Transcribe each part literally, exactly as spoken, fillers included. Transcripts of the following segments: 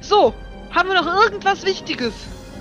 So, haben wir noch irgendwas Wichtiges?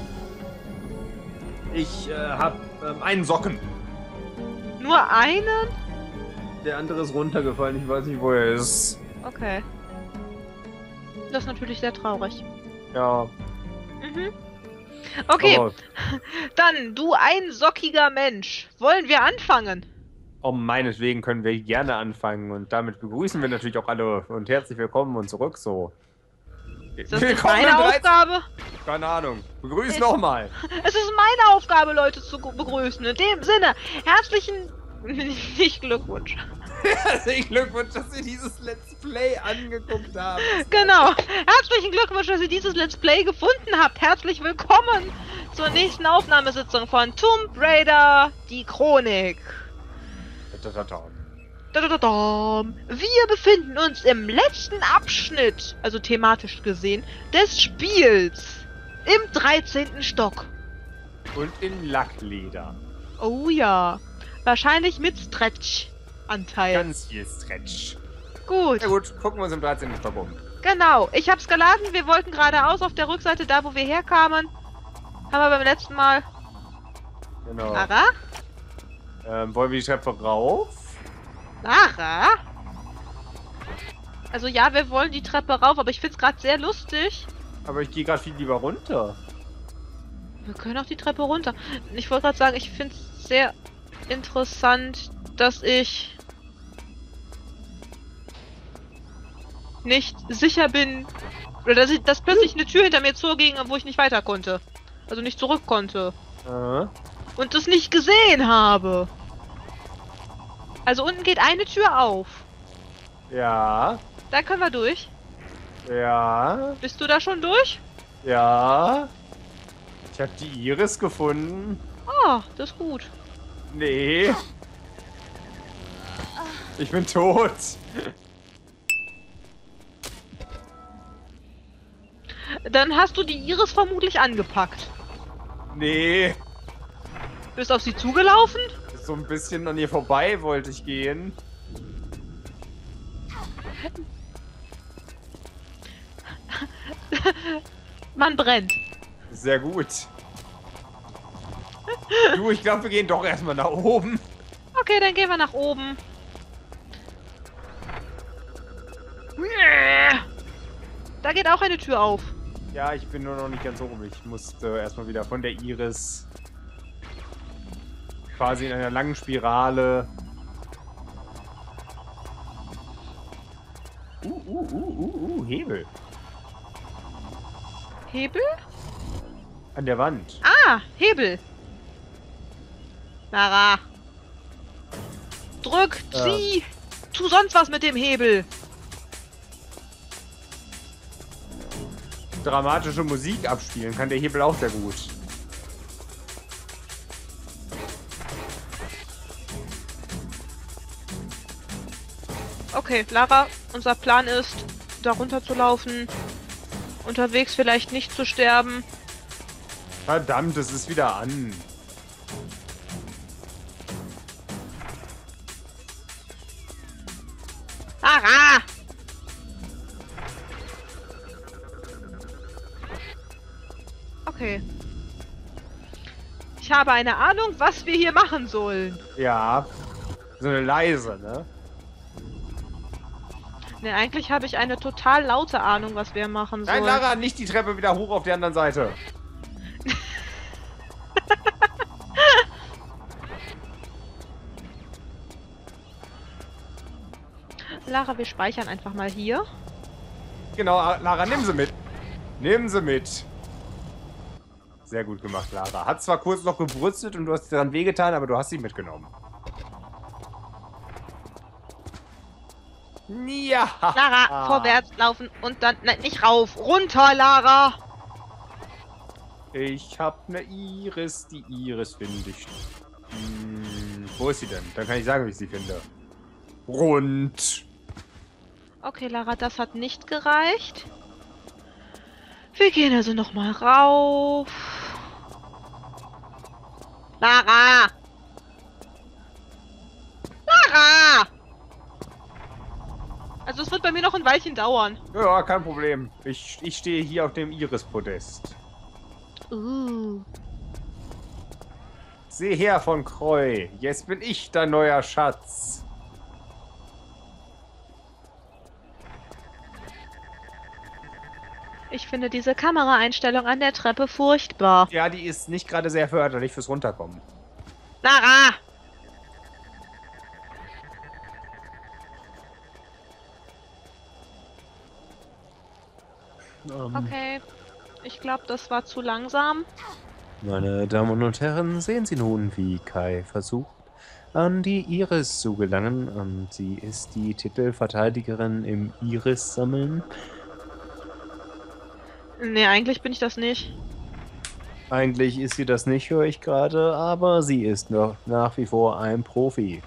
Ich äh, hab ähm, einen Socken. Nur einen? Der andere ist runtergefallen, ich weiß nicht, wo er ist. Okay. Das ist natürlich sehr traurig. Ja. Mhm. Okay, Aber dann, du einsockiger Mensch. Wollen wir anfangen? um meinetwegen können wir gerne anfangen und damit begrüßen wir natürlich auch alle und herzlich willkommen und zurück so. Ist das nicht meine Aufgabe? Keine Ahnung. Begrüß Ich- nochmal. Es ist meine Aufgabe, Leute zu gu- begrüßen. In dem Sinne, herzlichen... nicht Glückwunsch. Herzlichen Glückwunsch, dass Sie dieses Let's Play angeguckt haben. Genau. Herzlichen Glückwunsch, dass ihr dieses Let's Play gefunden habt. Herzlich willkommen zur nächsten Aufnahmesitzung von Tomb Raider, die Chronik. Da, da, da. Da, da, da, da. Wir befinden uns im letzten Abschnitt, also thematisch gesehen, des Spiels. Im dreizehnten Stock. Und in Lackleder. Oh ja. Wahrscheinlich mit Stretch-Anteil. Ganz viel Stretch. Gut. Ja gut, gucken wir uns im dreizehnten Stock um. Genau. Ich hab's geladen. Wir wollten geradeaus auf der Rückseite, da wo wir herkamen. Haben wir beim letzten Mal. Genau. Lara? Ähm, wollen wir die Treppe rauf? Lara? Also ja, wir wollen die Treppe rauf, aber ich find's gerade sehr lustig. Aber ich gehe gerade viel lieber runter. Wir können auch die Treppe runter. Ich wollte gerade sagen, ich find's sehr interessant, dass ich nicht sicher bin, oder dass, ich, dass plötzlich eine Tür hinter mir zuging, wo ich nicht weiter konnte. Also nicht zurück konnte. Äh, Und das nicht gesehen habe. Also unten geht eine Tür auf. ja. Da können wir durch. Ja. Bist du da schon durch? Ja. Ich habe die Iris gefunden. Ah, das ist gut. Nee. Ich bin tot. Dann hast du die Iris vermutlich angepackt. Nee. Bist auf sie zugelaufen? So ein bisschen an ihr vorbei wollte ich gehen. Man brennt. Sehr gut. Du, ich glaube, wir gehen doch erstmal nach oben. Okay, dann gehen wir nach oben. Da geht auch eine Tür auf. Ja, ich bin nur noch nicht ganz oben. Ich musste erstmal wieder von der Iris quasi in einer langen Spirale. Uh, uh, uh, uh, uh, Hebel. Hebel? An der Wand. Ah, Hebel. Lara. Drück, Ja. zieh. Tu sonst was mit dem Hebel. Dramatische Musik abspielen kann der Hebel auch sehr gut. Okay, Lara, unser Plan ist, da runter zu laufen. Unterwegs vielleicht nicht zu sterben. Verdammt, es ist wieder an. Lara! Okay. Ich habe eine Ahnung, was wir hier machen sollen. Ja. So eine leise, ne? Ne, eigentlich habe ich eine total laute Ahnung, was wir machen sollen. Nein, Lara, nicht die Treppe wieder hoch auf der anderen Seite. Lara, wir speichern einfach mal hier. Genau, Lara, nimm sie mit. Nimm sie mit. Sehr gut gemacht, Lara. Hat zwar kurz noch gebrutzelt und du hast daran wehgetan, aber du hast sie mitgenommen. Ja. Lara, vorwärts laufen und dann... Nein, nicht rauf. Runter, Lara! Ich hab ne Iris. Die Iris finde ich. Hm, wo ist sie denn? Dann kann ich sagen, wie ich sie finde. Rund. Okay, Lara, das hat nicht gereicht. Wir gehen also nochmal rauf. Lara! Lara! Also es wird bei mir noch ein Weilchen dauern. Ja, kein Problem. Ich, ich stehe hier auf dem Iris-Podest. Uh. Seh her von Kreu. Jetzt bin ich dein neuer Schatz. Ich finde diese Kameraeinstellung an der Treppe furchtbar. Ja, die ist nicht gerade sehr förderlich fürs Runterkommen. Lara! Um, Okay. Ich glaube, das war zu langsam. Meine Damen und Herren, sehen Sie nun, wie Kai versucht, an die Iris zu gelangen. Und sie ist die Titelverteidigerin im Iris-Sammeln. Nee, eigentlich bin ich das nicht. Eigentlich ist sie das nicht, höre ich gerade, aber sie ist noch nach wie vor ein Profi.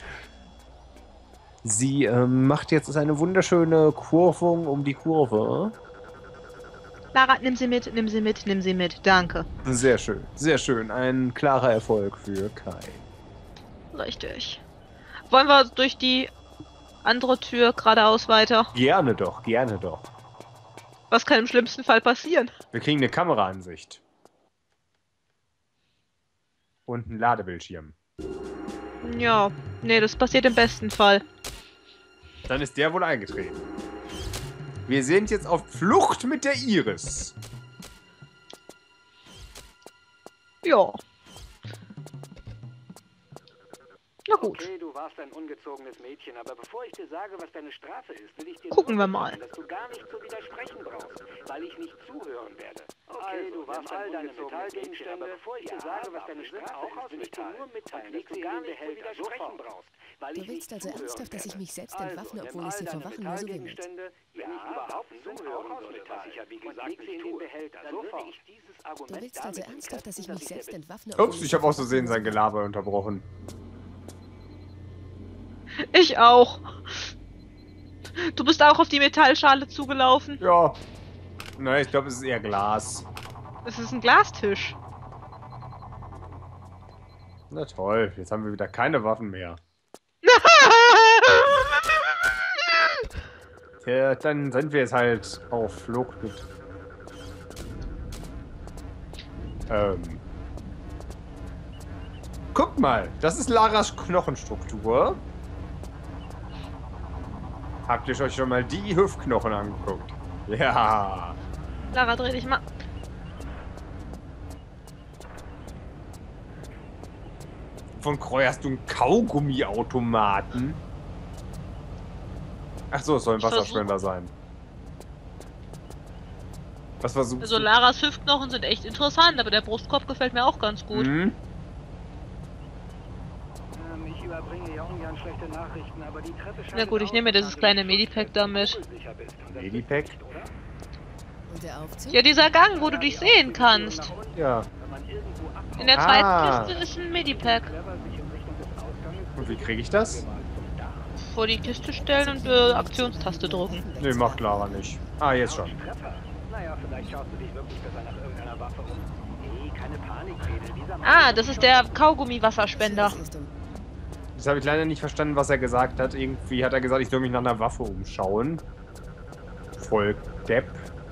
Sie ähm, macht jetzt eine wunderschöne Kurvung um die Kurve. Lara, nimm sie mit, nimm sie mit, nimm sie mit. Danke. Sehr schön, sehr schön. Ein klarer Erfolg für Kai. Richtig. Wollen wir durch die andere Tür geradeaus weiter? Gerne doch, gerne doch. Was kann im schlimmsten Fall passieren? Wir kriegen eine Kameraansicht. Und einen Ladebildschirm. Ja, nee, das passiert im besten Fall. Dann ist der wohl eingetreten. Wir sind jetzt auf Flucht mit der Iris. Ja. Na gut. Okay, du warst ein ungezogenes Mädchen, aber bevor ich dir sage, was deine Strafe ist, will ich dir Gucken nur wir mal. sagen, dass du gar nicht zu widersprechen brauchst, weil ich nicht zuhören werde. Okay, Also, du warst all ein deine ungezogenes Mädchen, aber Metallgegenstände, bevor ich dir ja, sage, was deine dafür sind Strafe auch ist, aus will ich dir Metall nur mitteilen, und dass leg du sie gar in den nicht zu Behälter widersprechen sofort. brauchst, weil Du ich willst nicht also zuhören ernsthaft, dass ich werde. mich selbst Also, entwaffne, nimm obwohl ich all sie vor deine Wachen nur so wimmelt. Metallgegenstände, wenn Ja, ich überhaupt Waffen sind zuhören auch aus würde, Metall. was ich ja wie Und gesagt leg sie nicht in den tue, Behälter dann würde sofort. ich dieses Du Argument willst also damit ernsthaft, dass ich mich entkräften, selbst dir entwaffne, Ups, obwohl ich habe vor aus Versehen Wachen nur sein so Gelaber unterbrochen. Ich auch. Du bist auch auf die Metallschale zugelaufen. Ja. Na, ich glaube, es ist eher Glas. Es ist ein Glastisch. Na toll, jetzt haben wir wieder keine Waffen mehr. Ja, dann sind wir jetzt halt auf Flucht mit... Ähm... Guck mal, das ist Laras Knochenstruktur. Habt ihr euch schon mal die Hüftknochen angeguckt? Ja. Lara, dreh dich mal. Von Kreu hast du einen Kaugummiautomaten. Ach so, es soll ein Ich Wasserspender sein. Was versuchst Also du? Laras Hüftknochen sind echt interessant, aber der Brustkorb gefällt mir auch ganz gut. Hm? Ähm, ich überbringe ja ungern schlechte Nachrichten, aber die Treppe scheint Na gut, ich nehme mir dieses kleine Medipack da mit. Medipack? Und der Aufzug? Ja, dieser Gang, wo du dich sehen kannst. Ja. In der Ah. zweiten Kiste ist ein Medipack. Und wie kriege ich das? Vor die Kiste stellen und äh, Aktionstaste drücken. Nee, macht Lara nicht. Ah, jetzt schon. Naja, vielleicht schaust du dich wirklich besser nach irgendeiner Waffe um. Nee, keine Panik, Mädel. Dieser Mann Ah, ist das schon- ist der Kaugummi-Wasserspender. Das ist um- Jetzt habe ich leider nicht verstanden, was er gesagt hat. Irgendwie hat er gesagt, ich soll mich nach einer Waffe umschauen. Voll Depp.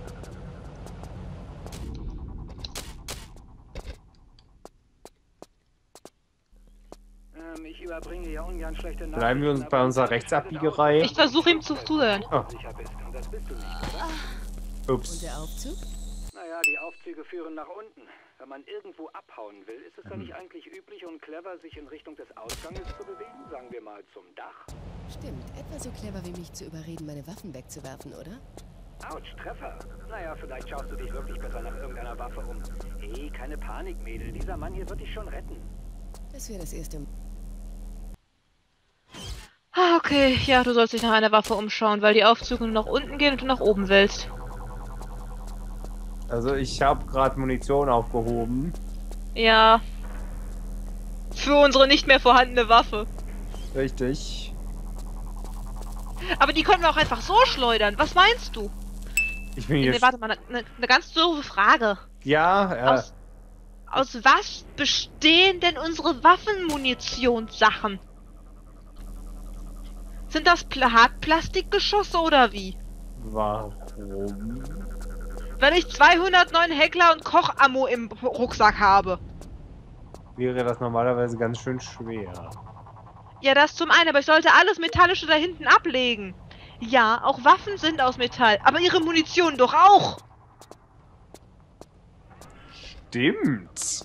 Ähm, ich überbringe ja ungern schlechte Nachrichten. Bleiben wir uns bei aber unserer die Treppe Rechtsabbiegerei. Ich versuche ihm zuzuhören. Ah, sicher bist. Und das bist du nicht, oder? Und ups. der Aufzug? Naja, die Aufzüge führen nach unten. Wenn man irgendwo abhauen will, ist es dann nicht eigentlich üblich und clever, sich in Richtung des Ausganges zu bewegen? Sagen wir mal zum Dach? Stimmt, etwa so clever wie mich zu überreden, meine Waffen wegzuwerfen, oder? Autsch, Treffer. Naja, vielleicht schaust du dich wirklich besser nach irgendeiner Waffe um. Hey, keine Panik, Mädel. Dieser Mann hier wird dich schon retten. Das wäre das erste. Ah, okay. Ja, du sollst dich nach einer Waffe umschauen, weil die Aufzüge nur nach unten gehen und du nach oben willst. Also ich habe gerade Munition aufgehoben. Ja. Für unsere nicht mehr vorhandene Waffe. Richtig. Aber die können wir auch einfach so schleudern. Was meinst du? Ich bin Nee, hier... warte mal, eine ne ganz doofe Frage. Ja, äh, Aus, aus was bestehen denn unsere Waffenmunitionssachen? Sind das Pla Hartplastikgeschosse oder wie? Warum? Wenn ich zweihundertneun Heckler und Kochammo im Rucksack habe. Wäre das normalerweise ganz schön schwer. Ja, das zum einen, aber ich sollte alles Metallische da hinten ablegen. Ja, auch Waffen sind aus Metall, aber ihre Munition doch auch. Stimmt.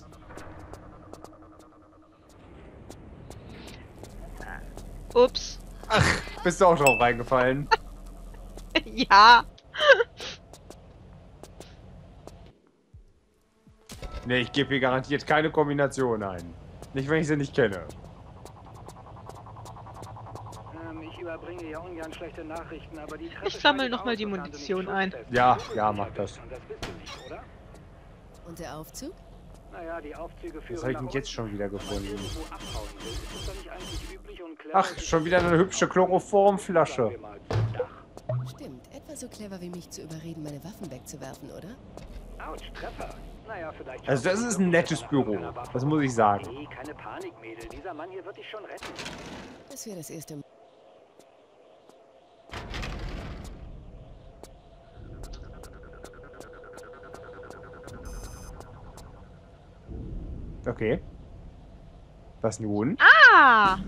Ups. Ach, bist du auch drauf reingefallen? Ja. Ne, ich gebe hier garantiert keine Kombination ein. Nicht, wenn ich sie nicht kenne. Ähm, ich überbringe ja ungern schlechte Nachrichten, aber die Treppe Ich sammle scheidet noch mal aus, die sofern du Munition nicht ein. schussfest Ja, bist. ja, mach das. Und das bist du nicht, oder? Und der Aufzug? Naja, die Aufzüge führen Was habe ich nach denn jetzt unten. schon wieder Wenn man gefunden? irgendwo abhauen will, ist es doch nicht eigentlich üblich und clever, Ach, sich schon wieder eine hübsche Chloroformflasche. sagen wir mal, zum Dach. Stimmt. Etwa so clever wie mich zu überreden, meine Waffen wegzuwerfen, oder? Autsch, Treffer. Naja, vielleicht Also das ist ein nettes Büro. Das muss ich sagen. Nee, keine Panik, Mädel. Dieser Mann hier wird dich schon retten. Das wäre das erste Mal. Okay. Was nun? Ah!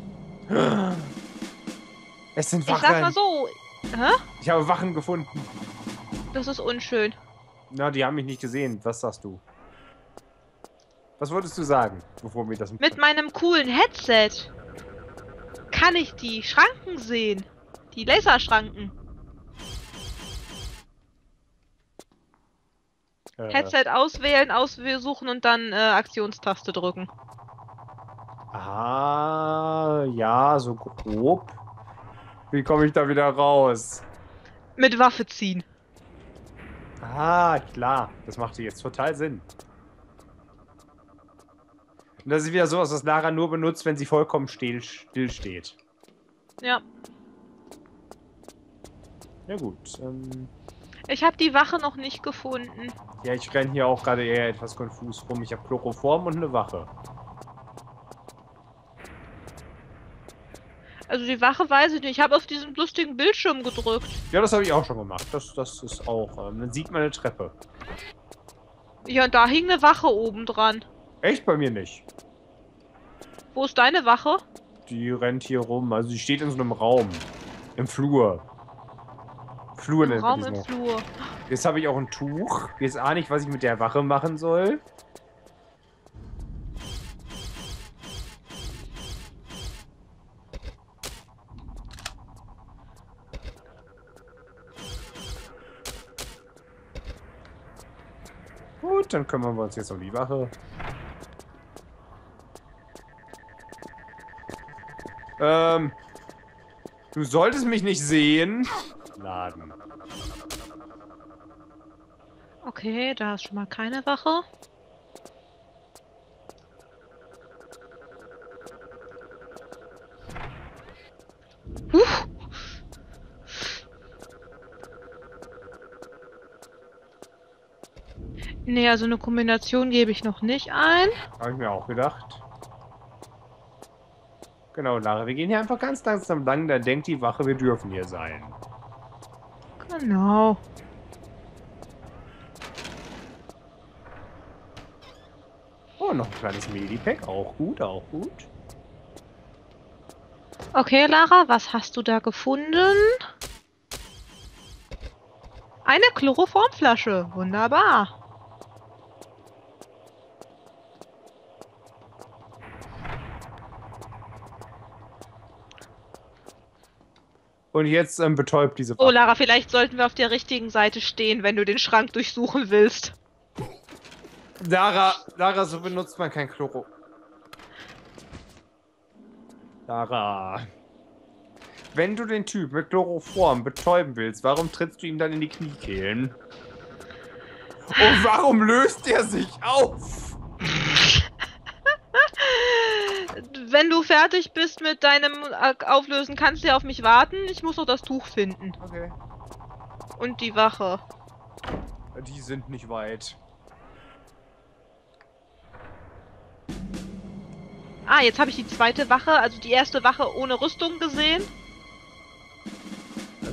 Es sind Ich sag mal Wachen. so. Hä? Ich habe Wachen gefunden. Das ist unschön. Na, die haben mich nicht gesehen. Was sagst du? Was wolltest du sagen, bevor wir das... Mit meinem coolen Headset kann ich die Schranken sehen. Die Laserschranken. Äh, Headset auswählen, aussuchen und dann äh, Aktionstaste drücken. Ah, ja, so grob. Wie komme ich da wieder raus? Mit Waffe ziehen. Ah, klar. Das machte jetzt total Sinn. Und das ist wieder sowas, was Lara nur benutzt, wenn sie vollkommen still, still steht. Ja. Ja gut. Ähm, Ich habe die Wache noch nicht gefunden. ja, ich renne hier auch gerade eher etwas konfus rum. Ich habe Chloroform und eine Wache. Also die Wache weiß ich nicht. Ich habe auf diesen lustigen Bildschirm gedrückt. Ja, das habe ich auch schon gemacht. Das, das ist auch... Ähm, dann sieht man eine Treppe. Ja, und da hing eine Wache oben dran. Echt? Bei mir nicht. Wo ist deine Wache? Die rennt hier rum. Also die steht in so einem Raum. Im Flur. Flur Im nennt man Raum diesen im Raum. Flur. Jetzt habe ich auch ein Tuch. Jetzt ahne ich, was ich mit der Wache machen soll. Gut, dann kümmern wir uns jetzt um die Wache. Ähm, du solltest mich nicht sehen. Laden. Okay, da ist schon mal keine Wache. Huch. Nee, also eine Kombination gebe ich noch nicht ein. Habe ich mir auch gedacht. Genau, Lara, wir gehen hier einfach ganz langsam lang, dann denkt die Wache, wir dürfen hier sein. Genau. Oh, noch ein kleines Medipack, auch gut, auch gut. Okay, Lara, was hast du da gefunden? Eine Chloroformflasche. Wunderbar. Und jetzt ähm, betäubt diese Oh, Wache. Lara, vielleicht sollten wir auf der richtigen Seite stehen, wenn du den Schrank durchsuchen willst. Lara, Lara, so benutzt man kein Chloro. Lara. Wenn du den Typ mit Chloroform betäuben willst, warum trittst du ihm dann in die Kniekehlen? Und warum löst er sich auf? Wenn du fertig bist mit deinem äh, Auflösen, kannst du ja auf mich warten. Ich muss noch das Tuch finden. Okay. Und die Wache. Die sind nicht weit. Ah, jetzt habe ich die zweite Wache, also die erste Wache ohne Rüstung gesehen.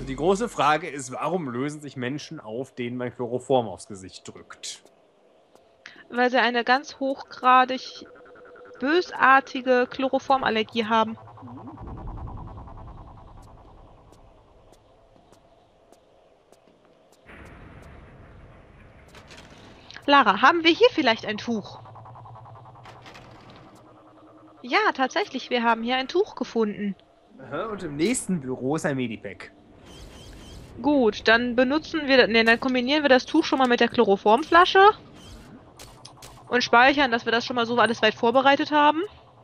die große Frage ist, warum lösen sich Menschen auf, denen man Chloroform aufs Gesicht drückt? Weil sie eine ganz hochgradig bösartige Chloroformallergie haben. Lara, haben wir hier vielleicht ein Tuch? Ja, tatsächlich, wir haben hier ein Tuch gefunden. Aha, und im nächsten Büro ist ein Medipack. Gut, dann benutzen wir, ne, dann kombinieren wir das Tuch schon mal mit der Chloroformflasche. Und speichern, dass wir das schon mal so alles weit vorbereitet haben.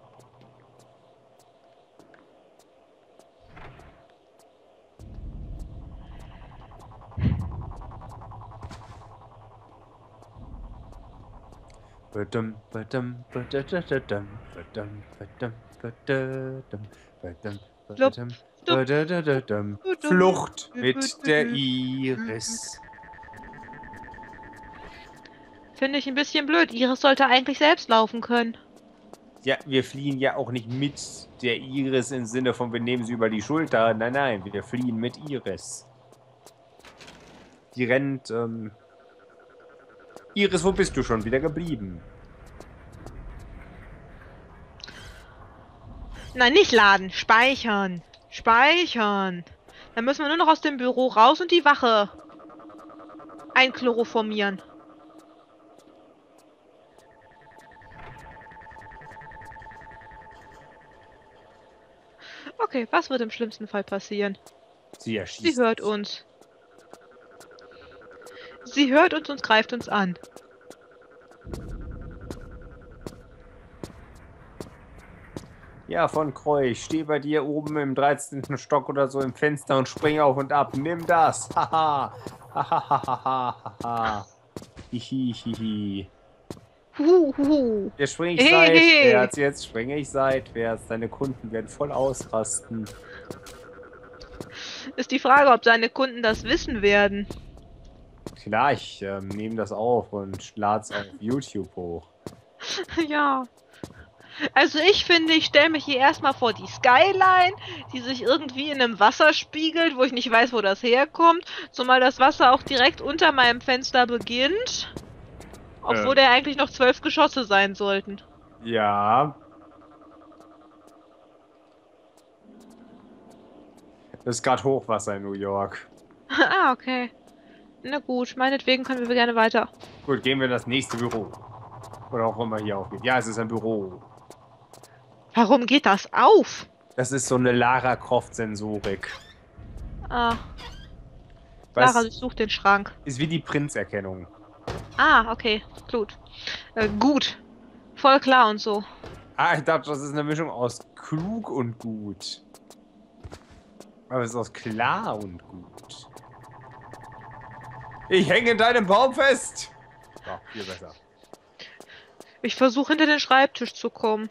Badum, badum, badadadadam, badum, badum, badadam, badum, badum, badadadadam. Flucht mit der Iris. Finde ich ein bisschen blöd. Iris sollte eigentlich selbst laufen können. Ja, wir fliehen ja auch nicht mit der Iris im Sinne von, wir nehmen sie über die Schulter. Nein, nein, wir fliehen mit Iris. Die rennt, ähm... Iris, wo bist du schon wieder geblieben? Nein, nicht laden. Speichern. Speichern. Dann müssen wir nur noch aus dem Büro raus und die Wache einchloroformieren. Okay, was wird im schlimmsten Fall passieren? Sie erschießt. Sie hört uns. Sie hört uns und greift uns an. Ja, von Kreu, ich stehe bei dir oben im dreizehnten Stock oder so im Fenster und springe auf und ab. Nimm das. Haha. Hahaha. Hihihihi. Huhuhu. Jetzt springe ich seitwärts. Jetzt springe ich seitwärts. Deine Kunden werden voll ausrasten. Ist die Frage, ob seine Kunden das wissen werden. Klar, ich ähm, nehme das auf und lade es auf YouTube hoch. Ja. Also ich finde, ich stelle mich hier erstmal vor die Skyline, die sich irgendwie in einem Wasser spiegelt, wo ich nicht weiß, wo das herkommt. Zumal das Wasser auch direkt unter meinem Fenster beginnt. Obwohl Ähm. der eigentlich noch zwölf Geschosse sein sollten. Ja. Es ist gerade Hochwasser in New York. Ah, okay. Na gut, meinetwegen können wir gerne weiter. Gut, gehen wir in das nächste Büro. Oder auch immer hier aufgeht. Ja, es ist ein Büro. Warum geht das auf? Das ist so eine Lara Croft-Sensorik. Ah, Was Lara durchsucht den Schrank. ist wie die Prinzerkennung. Ah, okay, gut. Äh, gut. Voll klar und so. Ah, ich dachte, das ist eine Mischung aus klug und gut. Aber es ist aus klar und gut. Ich hänge in deinem Baum fest! So, viel besser. Ich versuche hinter den Schreibtisch zu kommen.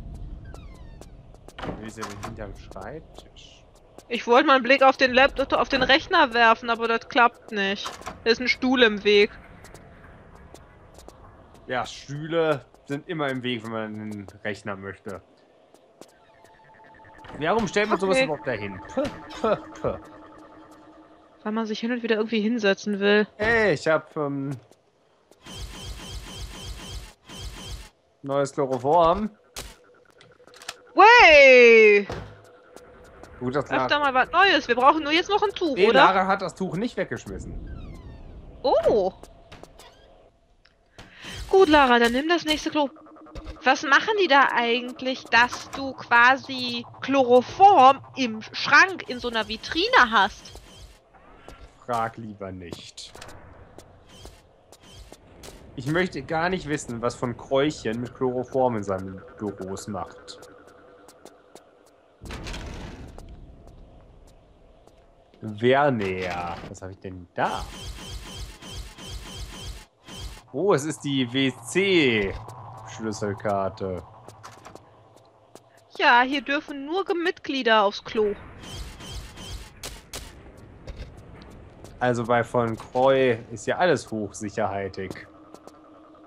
Wie ist er denn hinterm Schreibtisch? Ich wollte mal einen Blick auf den Laptop, auf den Rechner werfen, aber das klappt nicht. Da ist ein Stuhl im Weg. Ja, Stühle sind immer im Weg, wenn man einen Rechner möchte. Warum stellt man sowas Okay. überhaupt dahin? Puh, puh, puh. Weil man sich hin und wieder irgendwie hinsetzen will. Hey, ich hab ähm, neues Chloroform. Wey! Gut, das Öfter Lara, mal was Neues. Wir brauchen nur jetzt noch ein Tuch, nee, oder? Lara hat das Tuch nicht weggeschmissen. Oh! Gut, Lara, dann nimm das nächste Klo. Was machen die da eigentlich, dass du quasi Chloroform im Schrank in so einer Vitrine hast? Frag lieber nicht. Ich möchte gar nicht wissen, was von Kräuchen mit Chloroform in seinen Büros macht. Werner. Was habe ich denn da? Oh, es ist die W C-Schlüsselkarte. Ja, hier dürfen nur Mitglieder aufs Klo. Also bei von Kreu ist ja alles hochsicherheitig.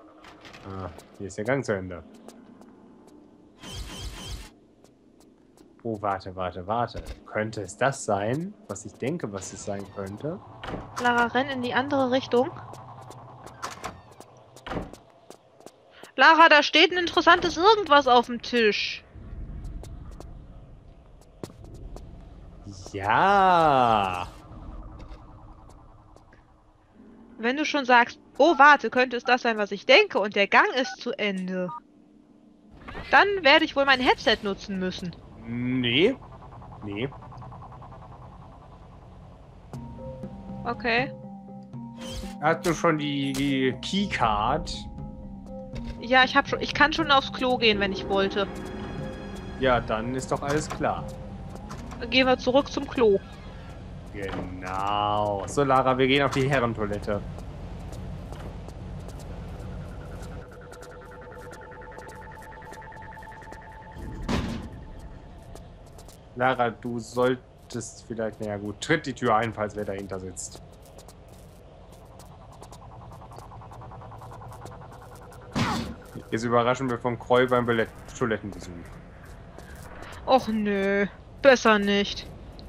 Ah, hier ist der Gang zu Ende. Oh, warte, warte, warte. Könnte es das sein, was ich denke, was es sein könnte? Lara, renn in die andere Richtung. Lara, da steht ein interessantes Irgendwas auf dem Tisch. Ja. Wenn du schon sagst, oh warte, könnte es das sein, was ich denke, und der Gang ist zu Ende, dann werde ich wohl mein Headset nutzen müssen. Nee. Nee. Okay. Hast du schon die, die Keycard? Ja, ich hab schon, ich kann schon aufs Klo gehen, wenn ich wollte. Ja, dann ist doch alles klar. Dann gehen wir zurück zum Klo. Genau. So, Lara, wir gehen auf die Herrentoilette. Lara, du solltest vielleicht... Naja gut, tritt die Tür ein, falls wer dahinter sitzt. Jetzt überraschen wir von Kroll beim Billett Toilettenbesuch. Och nö, besser nicht.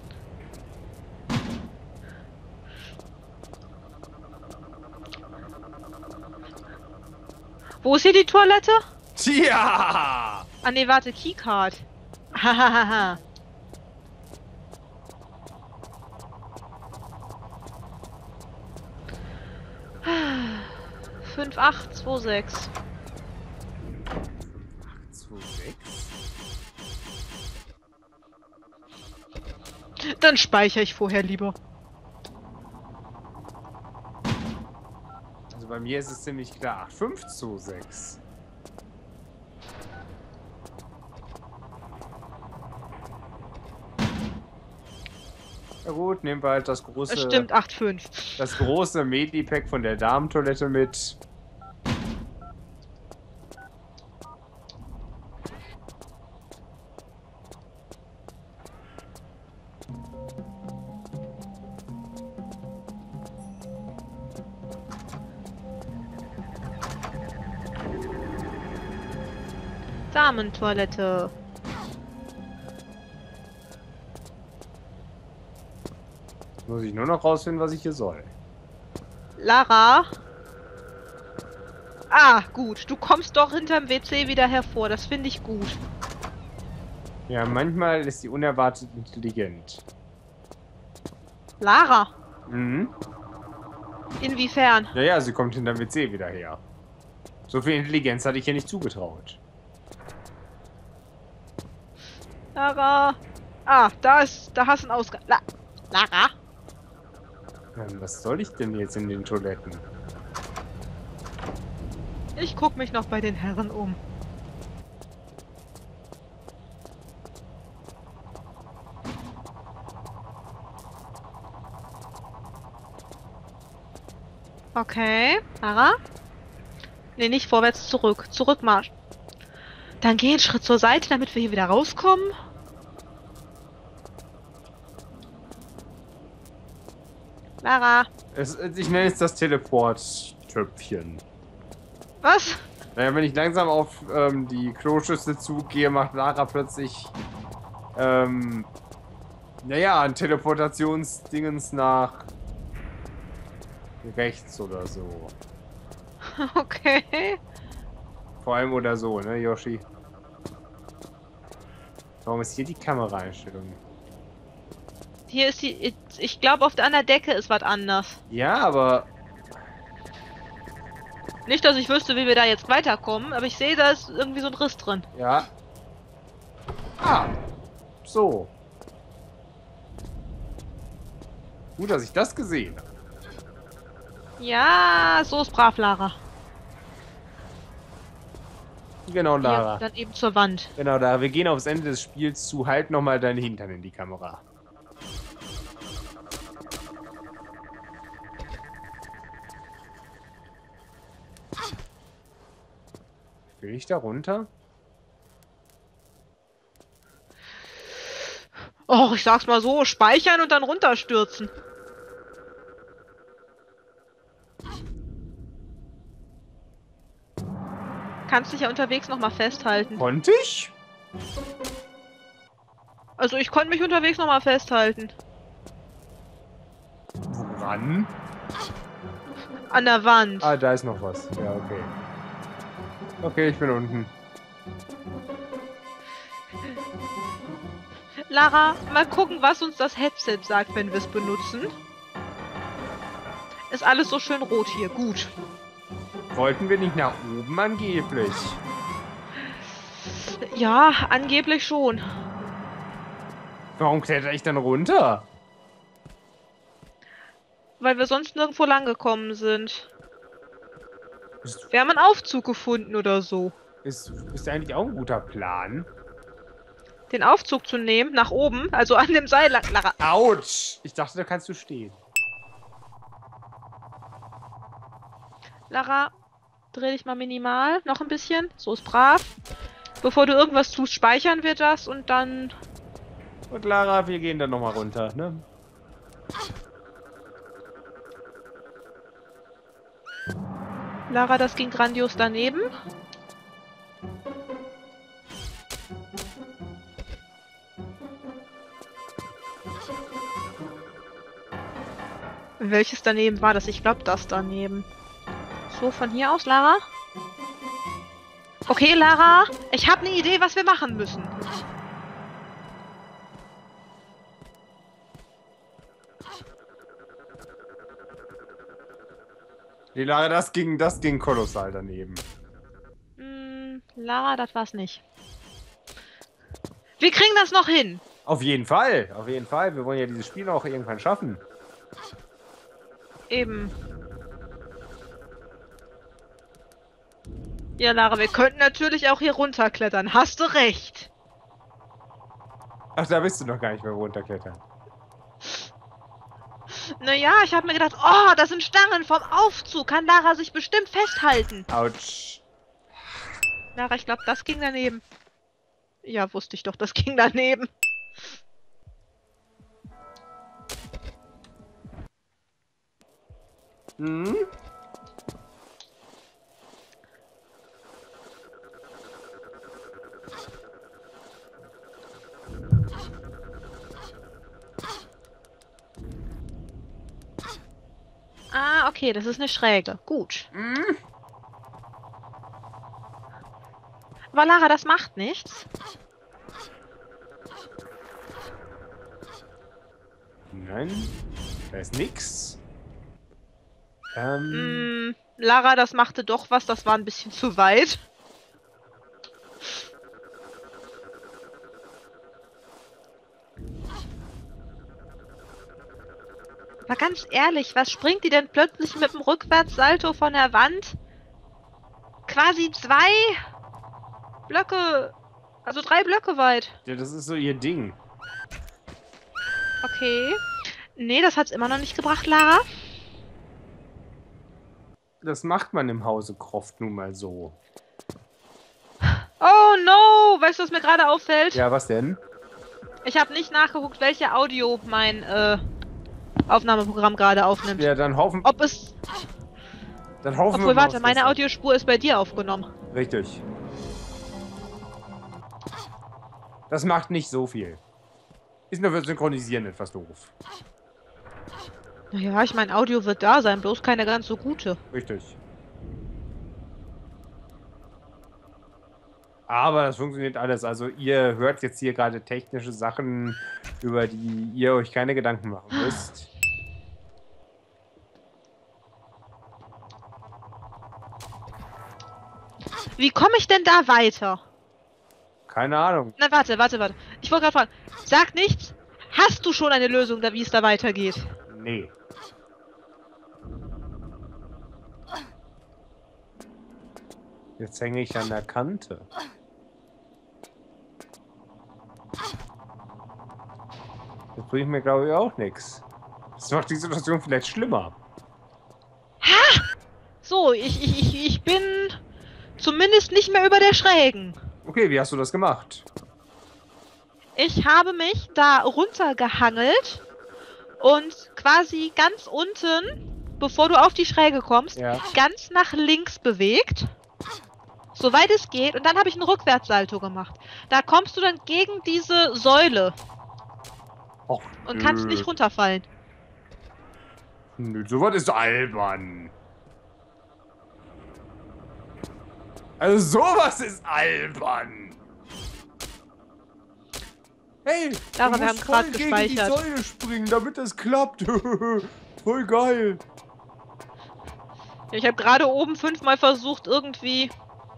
Wo ist hier die Toilette? Tja! Ah ne, warte, Keycard. Hahaha. fünf acht zwei sechs. zwei sechs? Dann speichere ich vorher lieber. Also bei mir ist es ziemlich klar. acht fünf zwei sechs. Ja gut, nehmen wir halt das große... Es stimmt, acht fünf. Das große Medipack von der Damentoilette mit. Damentoilette. Muss ich nur noch rausfinden, was ich hier soll. Lara? Ah, gut. Du kommst doch hinterm W C wieder hervor. Das finde ich gut. Ja, manchmal ist sie unerwartet intelligent. Lara? Mhm. Inwiefern? Ja, ja, sie kommt hinterm W C wieder her. So viel Intelligenz hatte ich ihr nicht zugetraut. Lara? Ah, da ist... Da hast du einen Ausgang. La Lara? Ähm, was soll ich denn jetzt in den Toiletten? Ich guck mich noch bei den Herren um. Okay. Lara? Nee, nicht vorwärts, zurück. Zurückmarsch. Dann geh einen Schritt zur Seite, damit wir hier wieder rauskommen. Lara. Es, ich nenne es das Teleport-Töpfchen. Was? Naja, wenn ich langsam auf ähm, die Kloschüssel zugehe, macht Lara plötzlich ähm, naja, ein Teleportationsdingens nach rechts oder so. Okay. Vor allem oder so, ne, Yoshi? Warum ist hier die Kameraeinstellung? Hier ist die... Ich glaube, auf der anderen Decke ist was anders. Ja, aber... Nicht, dass ich wüsste, wie wir da jetzt weiterkommen, aber ich sehe, da ist irgendwie so ein Riss drin. Ja. Ah. So. Gut, dass ich das gesehen habe. Ja, so ist brav, Lara. Genau, Lara. Hier, dann eben zur Wand. Genau, Lara. Wir gehen aufs Ende des Spiels zu. Halt nochmal deine Hintern in die Kamera. Will ich da runter? Oh, ich sag's mal so, speichern und dann runterstürzen. Kannst dich ja unterwegs noch mal festhalten. Konnte ich? Also ich konnte mich unterwegs nochmal festhalten. Woran? An der Wand. Ah, da ist noch was. Ja, okay. Okay, ich bin unten. Lara, mal gucken, was uns das Headset sagt, wenn wir es benutzen. Ist alles so schön rot hier. Gut. Wollten wir nicht nach oben angeblich? Ja, angeblich schon. Warum kletter ich dann runter? Weil wir sonst nirgendwo lang gekommen sind. Ist, Wir haben einen Aufzug gefunden oder so. ist, ist eigentlich auch ein guter Plan. Den Aufzug zu nehmen, nach oben, also an dem Seil lang. Lara. Autsch! Ich dachte, da kannst du stehen. Lara, dreh dich mal minimal. Noch ein bisschen. So ist brav. Bevor du irgendwas tust, speichern wir das und dann... Und Lara, wir gehen dann nochmal runter, ne? Lara, das ging grandios daneben. Welches daneben war das? Ich glaube, das daneben. So, von hier aus, Lara? Okay, Lara, ich habe eine Idee, was wir machen müssen. Die Lara, das ging, das ging kolossal daneben. Hm, Lara, das war's nicht. Wir kriegen das noch hin. Auf jeden Fall, auf jeden Fall. Wir wollen ja dieses Spiel auch irgendwann schaffen. Eben. Ja, Lara, wir könnten natürlich auch hier runterklettern. Hast du recht. Ach, da bist du noch gar nicht mehr runterklettern. Naja, ich habe mir gedacht, oh, das sind Stangen vom Aufzug. Kann Lara sich bestimmt festhalten. Autsch. Lara, ich glaube, das ging daneben. Ja, wusste ich doch, das ging daneben. Hm? Ah, okay, das ist eine Schräge. Gut. Hm? Aber Lara, das macht nichts. Nein, da ist nix. Ähm, Mm, Lara, das machte doch was. Das war ein bisschen zu weit. Aber ganz ehrlich, was springt die denn plötzlich mit dem Rückwärtssalto von der Wand? Quasi zwei Blöcke, also drei Blöcke weit. ja, das ist so ihr Ding. Okay. Nee, das hat's immer noch nicht gebracht, Lara. Das macht man im Hause Croft nun mal so. Oh no! Weißt du, was mir gerade auffällt? Ja, was denn? Ich habe nicht nachgeguckt, welche Audio mein äh, Aufnahmeprogramm gerade aufnimmt. Ja, dann hoffen, Ob es... dann hoffen Obwohl, wir mal, warte, was meine das Audiospur ist bei dir aufgenommen. ist. Richtig. Das macht nicht so viel. Ist nur für Synchronisieren etwas doof. Naja, ich mein, Audio wird da sein, bloß keine ganz so gute. Richtig. Aber das funktioniert alles. Also ihr hört jetzt hier gerade technische Sachen, über die ihr euch keine Gedanken machen müsst. Wie komme ich denn da weiter? Keine Ahnung. Na, warte, warte, warte. Ich wollte gerade fragen. Sag nichts. Hast du schon eine Lösung, da wie es da weitergeht? Nee. Jetzt hänge ich an der Kante. Das bringt mir, glaube ich, auch nichts. Das macht die Situation vielleicht schlimmer. So, ich, ich, ich, ich bin zumindest nicht mehr über der Schrägen. Okay, wie hast du das gemacht? Ich habe mich da runtergehangelt und quasi ganz unten, bevor du auf die Schräge kommst, Ja. ganz nach links bewegt. soweit es geht, und dann habe ich einen Rückwärtssalto gemacht. Da kommst du dann gegen diese Säule Och, und kannst nö. nicht runterfallen. Nö, sowas ist albern. Also sowas ist albern. Hey, Lara, du wir musst haben grad voll gegen gespeichert. die Säule springen, damit das klappt. Voll geil. Ich habe gerade oben fünfmal versucht, irgendwie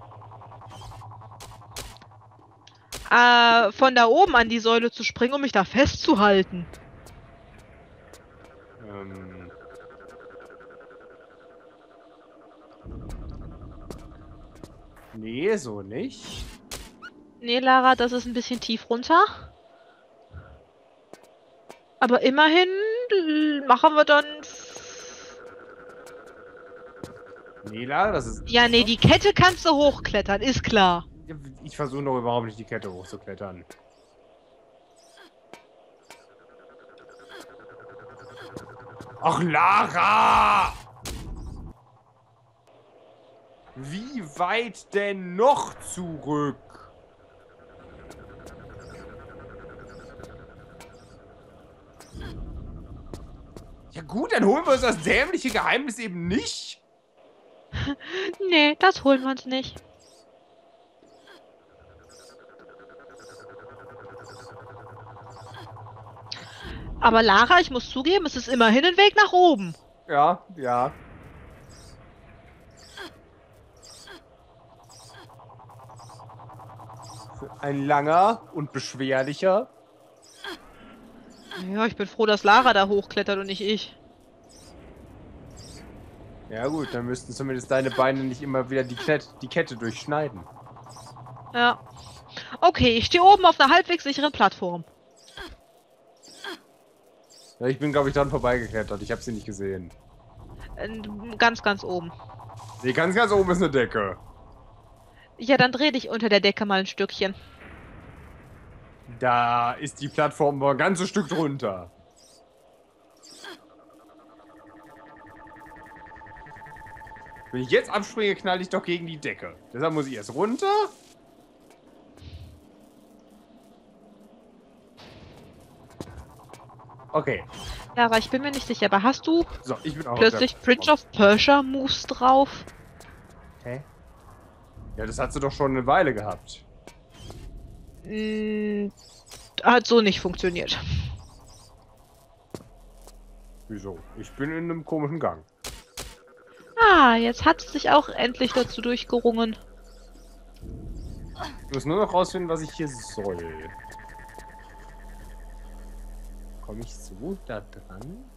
äh, von da oben an die Säule zu springen, um mich da festzuhalten. Ähm. Nee, so nicht. Nee, Lara, das ist ein bisschen tief runter. Aber immerhin äh, machen wir dann... Nee, Lara, das ist... Ja, nee, die Kette kannst du hochklettern, ist klar. Ich versuche noch überhaupt nicht, die Kette hochzuklettern. Ach, Lara! Wie weit denn noch zurück? Ja gut, dann holen wir uns das dämliche Geheimnis eben nicht. Nee, das holen wir uns nicht. Aber Lara, ich muss zugeben, es ist immerhin ein Weg nach oben. Ja, ja. Ein langer und beschwerlicher. Ja, ich bin froh, dass Lara da hochklettert und nicht ich. Ja gut, dann müssten zumindest deine Beine nicht immer wieder die, Klet die Kette durchschneiden. Ja. Okay, ich stehe oben auf einer halbwegs sicheren Plattform. Ja, ich bin, glaube ich, dran vorbeigeklettert. Ich habe sie nicht gesehen. Äh, Ganz, ganz oben. Nee, ganz, ganz oben ist eine Decke. Ja, dann dreh dich unter der Decke mal ein Stückchen. Da ist die Plattform aber ein ganzes Stück drunter. Wenn ich jetzt abspringe, knall ich doch gegen die Decke. Deshalb muss ich erst runter. Okay. Lara, ich bin mir nicht sicher, aber hast du So, ich bin auch plötzlich auf der Prince of Persia Moves drauf? Hä? Ja, das hat sie doch schon eine Weile gehabt. Hm, hat so nicht funktioniert. Wieso? Ich bin in einem komischen Gang. Ah, jetzt hat es sich auch endlich dazu durchgerungen. Ich muss nur noch rausfinden, was ich hier soll. Komme ich so da dran?